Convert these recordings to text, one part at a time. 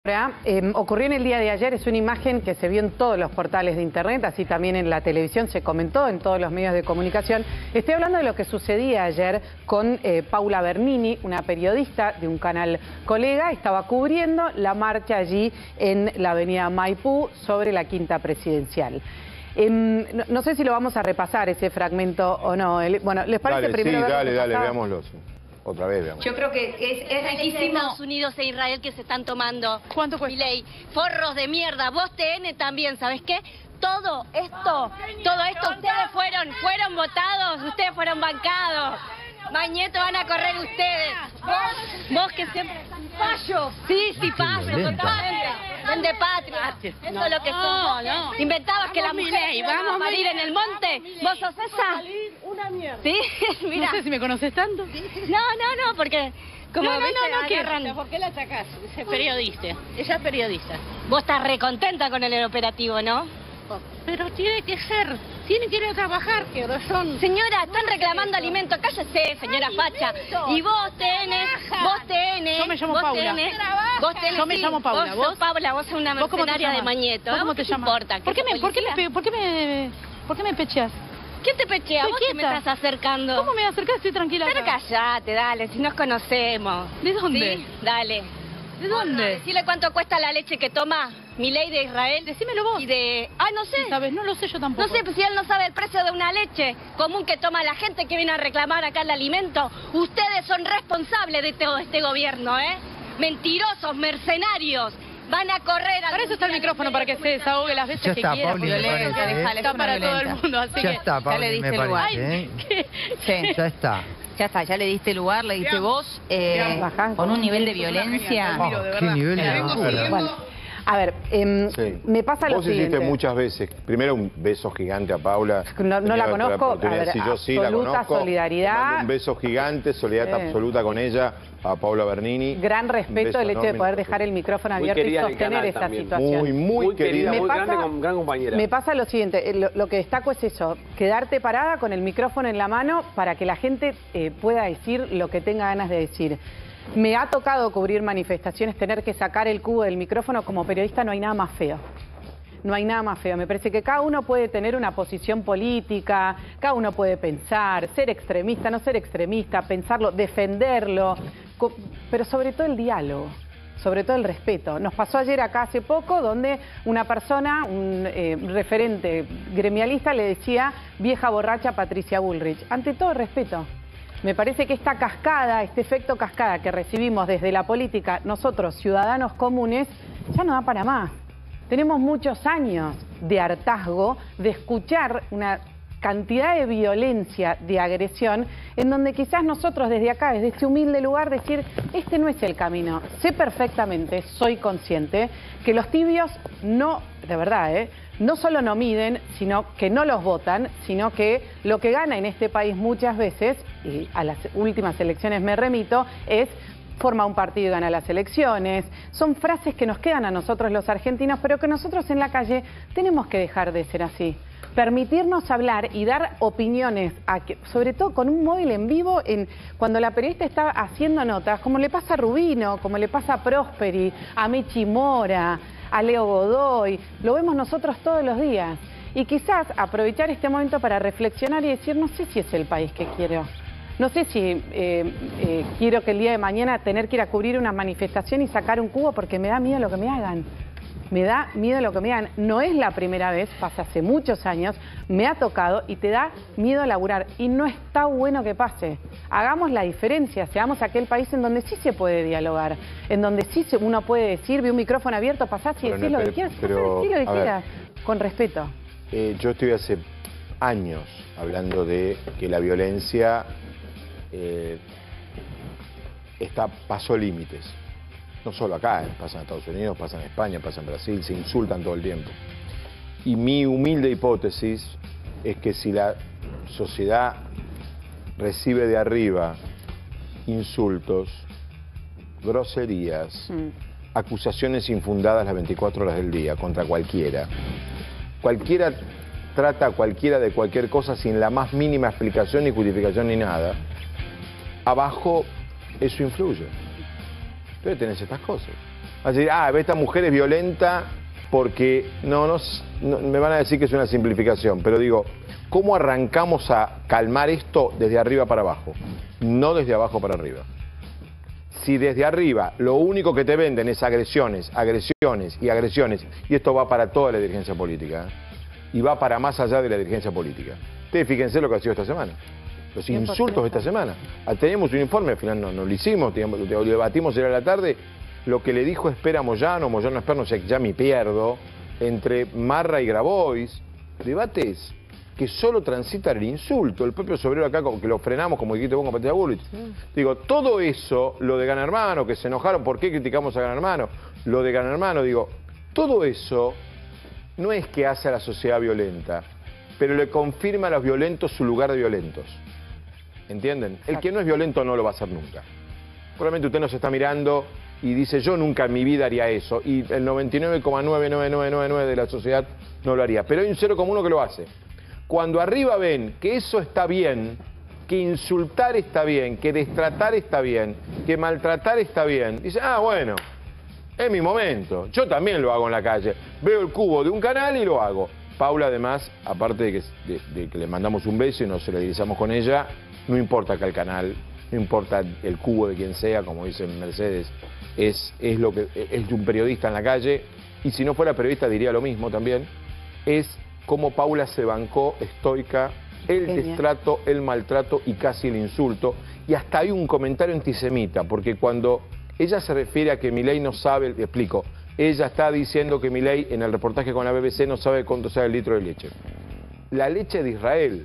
Ocurrió en el día de ayer, es una imagen que se vio en todos los portales de internet, así también en la televisión, se comentó en todos los medios de comunicación. Estoy hablando de lo que sucedía ayer con Paula Bernini, una periodista de un canal colega, estaba cubriendo la marcha allí en la avenida Maipú sobre la Quinta Presidencial. No sé si lo vamos a repasar ese fragmento o no. Bueno, ¿les parece primero? Sí, dale, veámoslo. Otra vez, veamos. Yo creo que es riquísimo. Estados Unidos e Israel que se están tomando. ¿Cuánto cuesta? Milei, forros de mierda. Vos TN también, ¿sabes qué? Todo esto, ustedes fueron votados, ustedes fueron bancados. Mañeto van a correr ustedes. Vos que siempre... Fallos. Sí, fallos, totalmente. Vende patria. Eso es lo que somos. No. Inventabas que la mujer vamos a morir en el monte. ¿Vos sos esa? Una mierda. Sí, mira. No sé si me conoces tanto. No, porque... Como no, ¿por qué la sacás? Es periodista. Ella es periodista. Vos estás recontenta con el operativo, ¿no? Pero tiene que ser. Tienen que ir a trabajar, que son... Señora, están reclamando alimentos. Cállese, señora Facha. Y vos tenés... Yo me llamo Paula. Yo me llamo Paula. Vos sos Paula, vos sos una mercenaria de Mañeto. ¿Cómo te llamas? ¿Por qué me pecheas? ¿Quién te pechea? ¿Vos que me estás acercando? ¿Cómo me voy a acercar? Estoy tranquila Pero acá. callate, dale, si nos conocemos. ¿De dónde? ¿Sí? Dale. ¿De dónde? Decile cuánto cuesta la leche que toma Milei de Israel. Decímelo vos. Y de... no sé. ¿Sabes? No lo sé yo tampoco. No sé, pues si él no sabe el precio de una leche común que toma la gente que viene a reclamar acá el alimento. Ustedes son responsables de todo este gobierno, ¿eh? Mentirosos, mercenarios. Van a correr Para eso está el micrófono, para que se desahogue las veces ya que está, quiera. Pauli, Está para todo el mundo, así ya está, Pauli, ya le diste me lugar. parece, Sí. Ya está. Ya está, ya le diste lugar, le diste voz, con un nivel de violencia. ¿Qué nivel de Bueno, a ver, me pasa lo Vos siguiente. hiciste muchas veces, primero un beso gigante a Paula. No la conozco, a ver, sí, yo sí la absoluta conozco. solidaridad. Te mando un beso gigante, solidaridad absoluta con ella, a Paula Bernini. Gran respeto el hecho de poder dejar el micrófono abierto y sostener esa situación. Muy querida, muy grande, gran compañera. Me pasa lo siguiente, lo que destaco es eso, quedarte parada con el micrófono en la mano para que la gente pueda decir lo que tenga ganas de decir. Me ha tocado cubrir manifestaciones, tener que sacar el cubo del micrófono. Como periodista no hay nada más feo. No hay nada más feo. Me parece que cada uno puede tener una posición política, cada uno puede pensar, ser extremista, no ser extremista, pensarlo, defenderlo, pero sobre todo el diálogo, sobre todo el respeto. Nos pasó ayer acá hace poco donde una persona, un referente gremialista le decía vieja borracha Patricia Bullrich. Ante todo el respeto. Me parece que esta cascada, este efecto cascada que recibimos desde la política, nosotros, ciudadanos comunes, ya no da para más. Tenemos muchos años de hartazgo, de escuchar una cantidad de violencia, de agresión, en donde quizás nosotros desde acá, desde este humilde lugar, decir, este no es el camino. Sé perfectamente, soy consciente, que los tibios no, de verdad, no solo no miden, sino que no los votan, sino que lo que gana en este país muchas veces, y a las últimas elecciones me remito, es forma un partido y gana las elecciones. Son frases que nos quedan a nosotros los argentinos, pero que nosotros en la calle tenemos que dejar de ser así. Permitirnos hablar y dar opiniones, sobre todo con un móvil en vivo, cuando la periodista está haciendo notas, como le pasa a Rubino, como le pasa a Prosperi, a Mechi Mora, a Leo Godoy, lo vemos nosotros todos los días. Y quizás aprovechar este momento para reflexionar y decir, no sé si es el país que quiero. No sé si quiero que el día de mañana tener que ir a cubrir una manifestación y sacar un cubo porque me da miedo lo que me hagan. Me da miedo lo que me hagan. No es la primera vez, pasa hace muchos años, me ha tocado y te da miedo laburar. Y no está bueno que pase. Hagamos la diferencia, seamos aquel país en donde sí se puede dialogar, en donde sí uno puede decir, ve un micrófono abierto, pasás y decís lo que quieras, decir lo que quieras, con respeto. Yo estoy hace años hablando de que la violencia pasó límites. No solo acá, pasa en Estados Unidos, pasa en España, pasa en Brasil, se insultan todo el tiempo. Y mi humilde hipótesis es que si la sociedad recibe de arriba insultos, groserías, acusaciones infundadas las 24 horas del día contra cualquiera trata a cualquiera de cualquier cosa sin la más mínima explicación ni justificación ni nada, abajo eso influye. Entonces tenés estas cosas. Va a decir, esta mujer es violenta porque... No, me van a decir que es una simplificación, pero digo, ¿cómo arrancamos a calmar esto desde arriba para abajo? No desde abajo para arriba. Si desde arriba lo único que te venden es agresiones, agresiones y agresiones, y esto va para toda la dirigencia política, y va para más allá de la dirigencia política. Ustedes fíjense lo que ha sido esta semana. Los insultos de esta semana. Teníamos un informe, al final no lo hicimos, lo debatimos ayer a la tarde, lo que le dijo Esper a Moyano Esper, no sé, ya me pierdo, entre Marra y Grabois, debates que solo transitan el insulto. El propio Sobrero acá, que lo frenamos, como dijiste vos con Patricia Bullrich. Digo, todo eso, lo de Gran Hermano, que se enojaron, ¿por qué criticamos a Gran Hermano? Lo de Gran Hermano, digo, todo eso no es que hace a la sociedad violenta, pero le confirma a los violentos su lugar de violentos. ¿Entienden? El que no es violento no lo va a hacer nunca. Probablemente usted nos está mirando y dice, yo nunca en mi vida haría eso. Y el 99,99999 de la sociedad no lo haría. Pero hay un 0,1 que lo hace. Cuando arriba ven que eso está bien, que insultar está bien, que destratar está bien, que maltratar está bien, dice, bueno, es mi momento. Yo también lo hago en la calle. Veo el cubo de un canal y lo hago. Paula, además, aparte de que le mandamos un beso y nos solidarizamos con ella, no importa acá el canal, no importa el cubo de quien sea, como dice Mercedes, es un periodista en la calle, y si no fuera periodista diría lo mismo también, es como Paula se bancó estoica el destrato, el maltrato y casi el insulto, y hasta hay un comentario antisemita, porque cuando ella se refiere a que Milei no sabe, le explico, ella está diciendo que Milei en el reportaje con la BBC no sabe cuánto sale el litro de leche. La leche de Israel.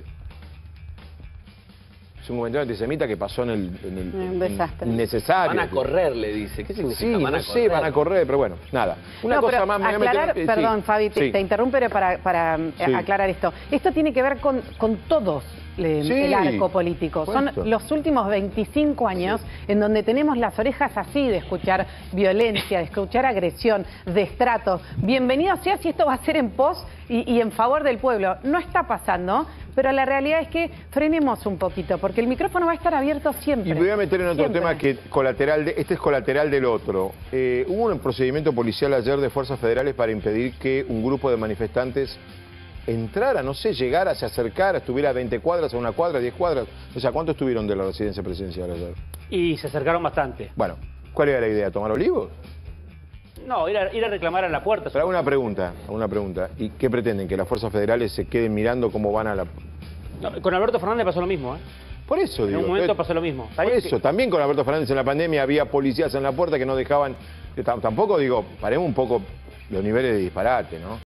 Es un comentario antisemita que pasó en el desastre. Necesario. Van a correr, le dice. ¿Qué significa? Van a correr? Sí, van a correr, pero bueno, nada. Una cosa más... Perdón, Fabi, te interrumpo para aclarar esto. Esto tiene que ver con todos el arco político. Son los últimos 25 años en donde tenemos las orejas así de escuchar violencia, de escuchar agresión, destrato. Bienvenido sea si esto va a ser en pos y en favor del pueblo. No está pasando, pero la realidad es que frenemos un poquito, porque el micrófono va a estar abierto siempre. Y me voy a meter en otro tema que este es colateral del otro. Hubo un procedimiento policial ayer de fuerzas federales para impedir que un grupo de manifestantes entrara, no sé, llegara, se acercara, estuviera a 20 cuadras, a una cuadra, 10 cuadras. O sea, ¿cuánto estuvieron de la residencia presidencial ayer? Y se acercaron bastante. Bueno, ¿cuál era la idea? ¿Tomar olivos? No, ir a reclamar a la puerta. Pero hago una pregunta. ¿Y qué pretenden? ¿Que las fuerzas federales se queden mirando cómo van a la...? No, con Alberto Fernández pasó lo mismo, ¿eh? Por eso digo. En un momento pasó lo mismo. Por eso, también con Alberto Fernández en la pandemia había policías en la puerta que no dejaban... Tampoco digo, paremos un poco los niveles de disparate, ¿no?